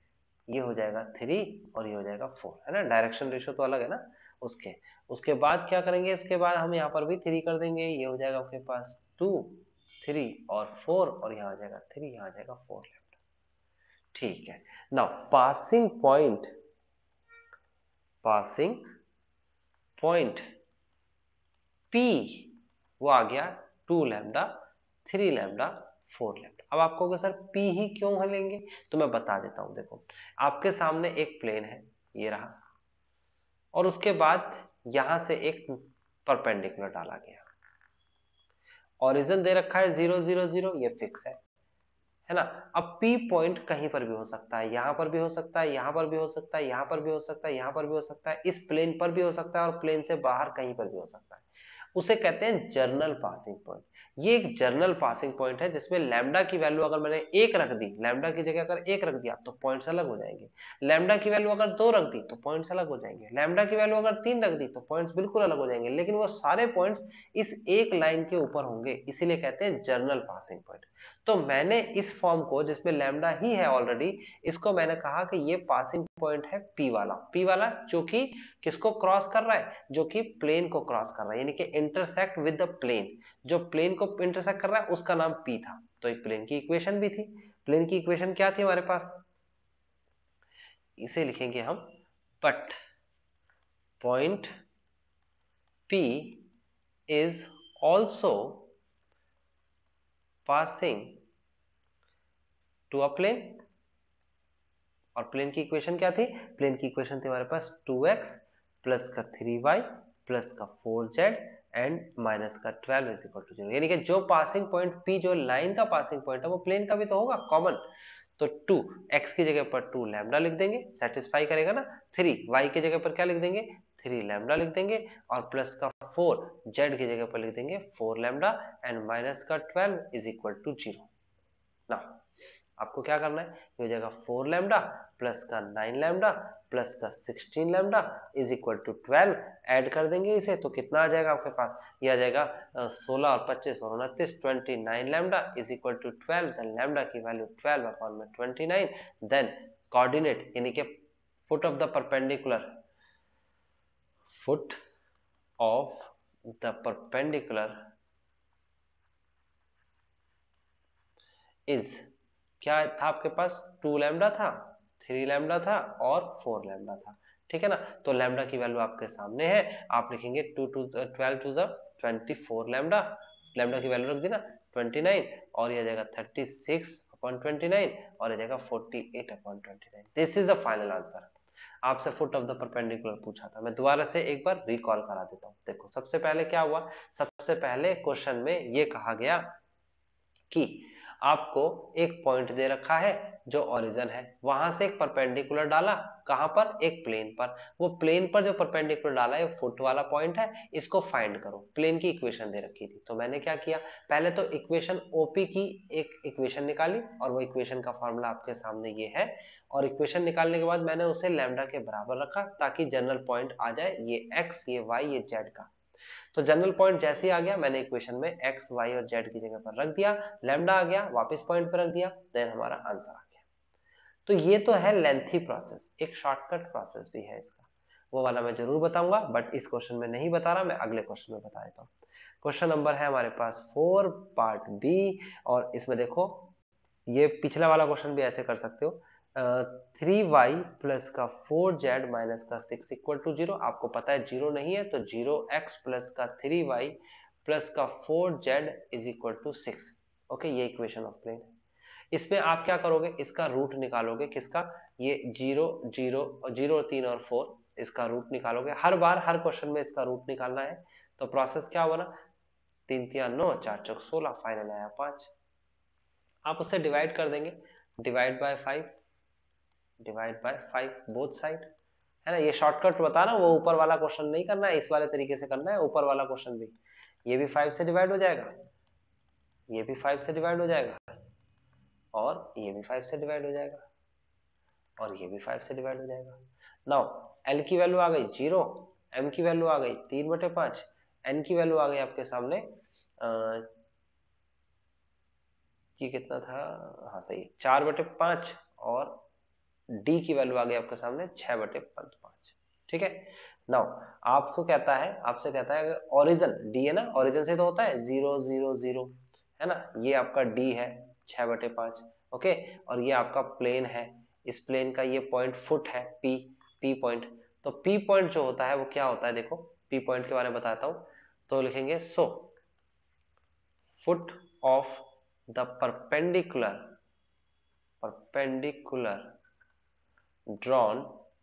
ये हो जाएगा 3 और ये हो जाएगा 4, है ना, डायरेक्शन रेशियो तो अलग है ना उसके बाद क्या करेंगे, इसके बाद हम यहाँ पर भी 3 कर देंगे, ये हो जाएगा आपके पास 2 3 और 4 और यहाँ आ जाएगा 3, यहाँ आ जाएगा 4 लैम्डा। ठीक है, नाउ पासिंग पॉइंट P वो आ गया 2 लैम्डा 3 लैम्डा 4 लैम्डा। अब आप कहोगे सर P ही क्यों है लेंगे, तो मैं बता देता हूं। देखो आपके सामने एक प्लेन है, ये रहा, और उसके बाद यहां से एक परपेंडिकुलर डाला गया, ओरिजिन दे रखा है 0 0 0, ये फिक्स है ना। अब P पॉइंट कहीं पर भी हो सकता है, यहां पर भी हो सकता है, यहां पर भी हो सकता है, यहां पर भी हो सकता है, यहां पर भी हो सकता है, इस प्लेन पर भी हो सकता है और प्लेन से बाहर कहीं पर भी हो सकता है। उसे कहते हैं जर्नल पासिंग पॉइंट। ये एक जर्नल पासिंग पॉइंट है जिसमें लैम्डा की वैल्यू अगर मैंने 1 रख दी, लैम्डा की जगह अगर 1 रख दिया तो पॉइंट्स अलग हो जाएंगे, लैम्डा की वैल्यू अगर 2 रख दी तो पॉइंट्स अलग हो जाएंगे, लैम्डा की वैल्यू अगर 3 रख दी तो पॉइंट्स बिल्कुल अलग हो जाएंगे, लेकिन वो सारे पॉइंट्स इस एक लाइन के ऊपर होंगे, इसीलिए कहते हैं जर्नल पासिंग पॉइंट। तो मैंने इस फॉर्म को जिसमें लैम्डा ही है ऑलरेडी, इसको मैंने कहा कि ये पासिंग पॉइंट है P वाला जो कि किसको क्रॉस कर रहा है, जो कि प्लेन को क्रॉस कर रहा है, यानी कि इंटरसेक्ट विद द प्लेन, जो प्लेन को इंटरसेक्ट कर रहा है उसका नाम P था। तो एक प्लेन की इक्वेशन भी थी, प्लेन की इक्वेशन क्या थी हमारे पास, इसे लिखेंगे हम, but point P is also passing to a plane. और प्लेन की इक्वेशन क्या थी, प्लेन की इक्वेशन थी हमारे पास 2x प्लस का 3y प्लस का 4z एंड माइनस का 12 इज इक्वल टू 0। यानी कि जो पासिंग पॉइंट P, जो लाइन का पासिंग पॉइंट है, वो प्लेन का भी तो होगा कॉमन। तो 2 x की जगह पर 2 लैम्डा लिख देंगे, सेटिस्फाई करेगा ना। 3 y की जगह पर क्या लिख देंगे, 3 लैम्डा लिख देंगे, और प्लस का 4 z की जगह पर लिख देंगे 4 लैम्डा एंड माइनस का 12 इज इक्वल टू 0। ना आपको क्या करना है, ये हो जाएगा 4 लैम्डा प्लस का 9 लैम्डा प्लस का 16 lambda is equal to 12, add कर देंगे इसे तो कितना आ जाएगा आपके पास, ये आ जाएगा 16 और 25 और 29, 29 lambda is equal to 12, then lambda की वैल्यू 12 अपॉन में 29, देन कोऑर्डिनेट यानी कि foot of the perpendicular is क्या था आपके पास, 2 लैम्डा था, 3 लैम्डा था और 4 लैम्डा था, ठीक है ना। तो लैम्डा की वैल्यू आपके सामने है, आप लिखेंगे 2 टू 12 टू 24 लैम्डा, लैम्डा की वैल्यू रख दी ना 29, और ये जाएगा 36 अपॉन 29 और ये जाएगा 48 upon 29। This is the final answer. आपसे फुट ऑफ द परपेंडिकुलर पूछा था, मैं दोबारा से एक बार रिकॉल करा देता हूँ। देखो सबसे पहले क्या हुआ, सबसे पहले क्वेश्चन में ये कहा गया कि आपको एक पॉइंट दे रखा है जो ओरिजिन है, वहां से एक परपेंडिकुलर डाला, कहां पर, एक प्लेन पर, वो प्लेन पर जो परपेंडिकुलर डाला है फुट वाला पॉइंट है, इसको फाइंड करो। प्लेन की इक्वेशन दे रखी थी, तो मैंने क्या किया, पहले तो इक्वेशन ओपी की एक इक्वेशन निकाली, और वो इक्वेशन का फॉर्मूला आपके सामने ये है, और इक्वेशन निकालने के बाद मैंने उसे लैम्डा के बराबर रखा ताकि जनरल पॉइंट आ जाए, ये एक्स, ये वाई, ये जेड का। तो जनरल पॉइंट जैसे ही आ गया, मैंने इक्वेशन में x, y और z की जगह पर रख दिया, लैम्डा आ गया, वापस पॉइंट पर रख दिया, देन हमारा आंसर आ गया। तो ये तो है लेंथी प्रोसेस, एक शॉर्टकट प्रोसेस भी है इसका, वो वाला मैं जरूर बताऊंगा, बट इस क्वेश्चन में नहीं बता रहा, मैं अगले क्वेश्चन में बता देता हूँ। क्वेश्चन नंबर है हमारे पास 4 पार्ट बी, और इसमें देखो ये पिछला वाला क्वेश्चन भी ऐसे कर सकते हो, 3y प्लस का 4z माइनस का 6 इक्वल टू 0। आपको पता है 0 नहीं है, तो 0x प्लस का 3y प्लस का 4z is equal to 6। Okay, ये इक्वेशन ऑफ प्लेन है। इसमें आप क्या करोगे, इसका रूट निकालोगे, किसका, ये 0 0 0 3 और 4, इसका रूट निकालोगे। हर बार हर क्वेश्चन में इसका रूट निकालना है, तो प्रोसेस क्या होगा ना, 3 3 9, 4 चौक 16, फाइनल आया 5। आप उससे डिवाइड कर देंगे, divide by 5, divide by 5 both side, है ना। ये शॉर्टकट बता रहा हूं, वो ऊपर वाला क्वेश्चन नहीं करना है, इस वाले तरीके से करना है, ऊपर वाला क्वेश्चन भी, ये भी 5 से डिवाइड हो जाएगा, ये भी 5 से डिवाइड हो जाएगा, और ये भी 5 से डिवाइड हो जाएगा, और ये भी 5 से डिवाइड हो जाएगा। नाउ एल की वैल्यू आ गई 0, एम की वैल्यू आ गई 3/5, एन की वैल्यू आ गई आपके सामने ये कितना था, हाँ सही 4/5 और डी की वैल्यू आ गई आपके सामने 6/5। ठीक है, नाउ आपको कहता है, आपसे कहता है ओरिजिन डी है ना, ओरिजिन से तो होता है 0 0 0 है ना, ये आपका डी है 6/5। ओके, और ये आपका प्लेन है, इस प्लेन का ये पॉइंट फुट है, पी पी पॉइंट। तो पी पॉइंट जो होता है वो क्या होता है, देखो पी पॉइंट के बारे में बताता हूं। तो लिखेंगे so foot of the perpendicular drawn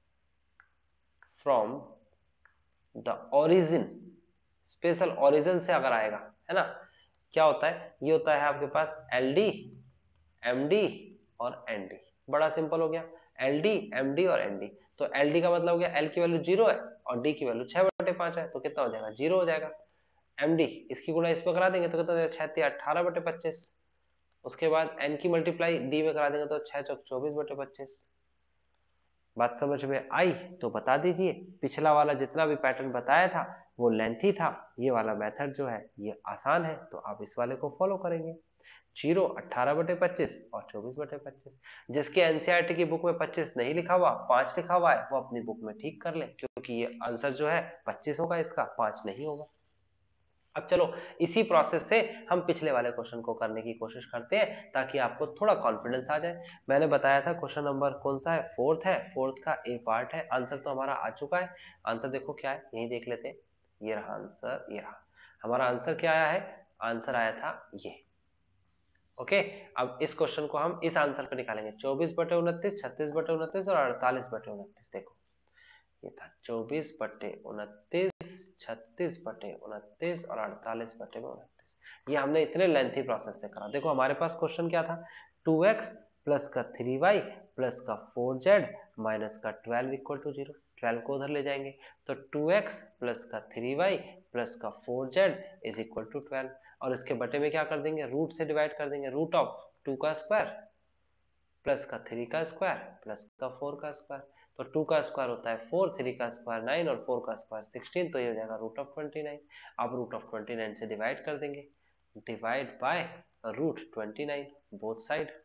from the origin, special origin से अगर आएगा, है ना, क्या होता है, ये होता है आपके पास एल डी, एम डी और एन डी। बड़ा सिंपल हो गया, एल डी, एम डी और एन डी। तो एल डी का मतलब हो गया एल की वैल्यू 0 है और डी की वैल्यू 6/5 है, तो कितना हो जाएगा, 0 हो जाएगा। एम डी इसकी गुणा इस पर करा देंगे तो कितना हो जाएगा, 6 18/25। उसके बाद एन की मल्टीप्लाई डी में करा देंगे तो 6 चौक 24/25। बात समझ में आई तो बता दीजिए। पिछला वाला जितना भी पैटर्न बताया था वो लेंथी था, ये वाला मेथड जो है ये आसान है, तो आप इस वाले को फॉलो करेंगे। 0 18/25 और 24/25। जिसके एनसीईआरटी की बुक में 25 नहीं लिखा हुआ, 5 लिखा हुआ है, वो अपनी बुक में ठीक कर ले, क्योंकि ये आंसर जो है 25 होगा इसका, 5 नहीं होगा। अब चलो इसी प्रोसेस से हम पिछले वाले क्वेश्चन को करने की कोशिश करते हैं ताकि आपको थोड़ा कॉन्फिडेंस आ जाए। मैंने बताया था क्वेश्चन नंबर कौन सा है, फोर्थ है, फोर्थ का ए पार्ट है। आंसर तो हमारा आ चुका है। आंसर देखो क्या है, यही देख लेते हैं। ये रहा आंसर, ये रहा हमारा आंसर। क्या आया है, आंसर आया था ये। ओके, अब इस क्वेश्चन को हम इस आंसर पे निकालेंगे, 24/29, 36/29 और 48/29। देखो ये था 24/29, 36/29 और 48/29। ये हमने इतने लेंथी प्रोसेस से करा। देखो हमारे पास क्वेश्चन क्या था, 2x प्लस का 3y प्लस का 4z माइनस का 12 इक्वल टू 0। 12 को उधर ले जाएंगे तो 2x प्लस का 3y प्लस का 4z इज इक्वल टू 12, और इसके बटे में क्या कर देंगे, रूट से डिवाइड कर देंगे। रूट ऑफ 2 का स्क्वायर प्लस का 3 का स्क्वायर प्लस का 4 का स्क्वायर। तो 2 का स्क्वायर होता है 4, 3 का स्क्वायर 9 और 4 का स्क्वायर 16, तो ये हो जाएगा रूट ऑफ 29। अब रूट ऑफ 29 से डिवाइड कर देंगे, divide by root 29 both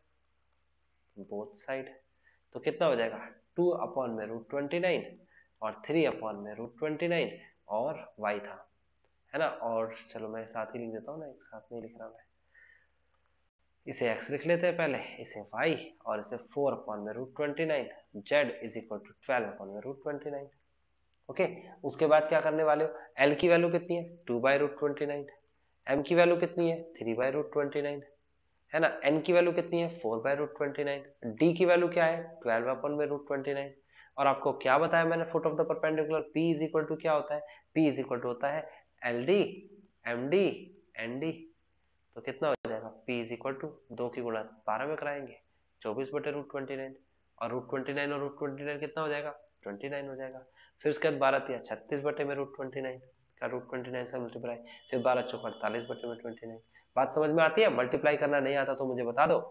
side. तो कितना हो जाएगा, 2 अपॉन में रूट 29 और 3 अपॉन में रूट 29 और y था, है ना। और चलो मैं साथ ही लिख देता हूँ ना, एक साथ नहीं लिख रहा मैं, इसे x लिख लेते हैं पहले, इसे y और इसे 4 अपॉन में root 29, z is equal to 12 upon में रूट 29। ओके, उसके बाद क्या करने वाले हो, l की वैल्यू कितनी है, 2/√29, m की वैल्यू कितनी है, 3/√29, है ना। n की वैल्यू कितनी है, 4/√29, d की वैल्यू क्या है, 12 अपॉन में √29। और आपको क्या बताया मैंने, foot of the perpendicular, p is equal to क्या होता है, p इज इक्वल टू होता है l d, m d, n d. तो कितना हो जाएगा, p इज इक्वल टू 2 की गुणा 12 में कराएंगे 24/√29, और √29 और √29 कितना हो जाएगा, 29 हो जाएगा। फिर उसके बाद 12 तिया 36/√29 का √29 से मल्टीप्लाई, फिर 12 चौक 48/29। बात समझ में आती है, मल्टीप्लाई करना नहीं आता तो मुझे बता दो।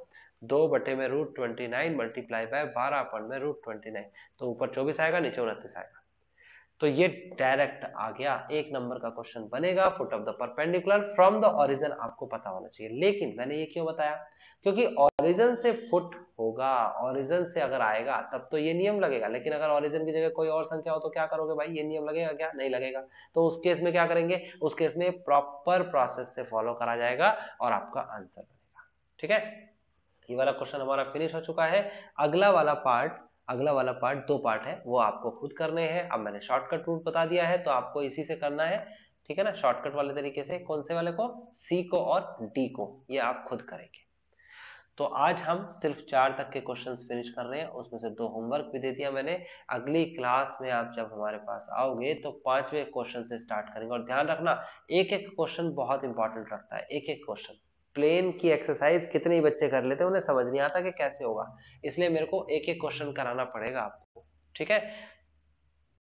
2/√29 मल्टीप्लाई बाय 12 अपॉन में √29, तो ऊपर 24 आएगा, नीचे 29 आएगा। तो ये डायरेक्ट आ गया, एक नंबर का क्वेश्चन बनेगा, foot of the perpendicular from the origin. आपको पता होना चाहिए। लेकिन मैंने ये क्यों बताया, क्योंकि ओरिजिन से फुट होगा, ओरिजिन से अगर आएगा तब तो ये नियम लगेगा। लेकिन अगर ओरिजिन की जगह कोई और संख्या हो तो क्या करोगे भाई, ये नियम लगेगा क्या, नहीं लगेगा। तो उस केस में क्या करेंगे, उस केस में प्रॉपर प्रोसेस से फॉलो करा जाएगा और आपका आंसर बनेगा। ठीक है, ये वाला क्वेश्चन हमारा फिनिश हो चुका है। अगला वाला पार्ट 2 पार्ट है, वो आपको खुद करने हैं। अब मैंने शॉर्टकट रूट बता दिया है तो आपको इसी से करना है, ठीक है ना, शॉर्टकट वाले तरीके से। कौन से वाले को, सी को और डी को, ये आप खुद करेंगे। तो आज हम सिर्फ 4 तक के क्वेश्चंस फिनिश कर रहे हैं, उसमें से 2 होमवर्क भी दे दिया मैंने। अगली क्लास में आप जब हमारे पास आओगे तो 5वें क्वेश्चन से स्टार्ट करेंगे। और ध्यान रखना, एक एक क्वेश्चन बहुत इंपॉर्टेंट रखता है, एक एक क्वेश्चन। प्लेन की एक्सरसाइज कितने ही बच्चे कर लेते हैं, उन्हें समझ नहीं आता कि कैसे होगा, इसलिए मेरे को एक एक क्वेश्चन कराना पड़ेगा आपको। ठीक है,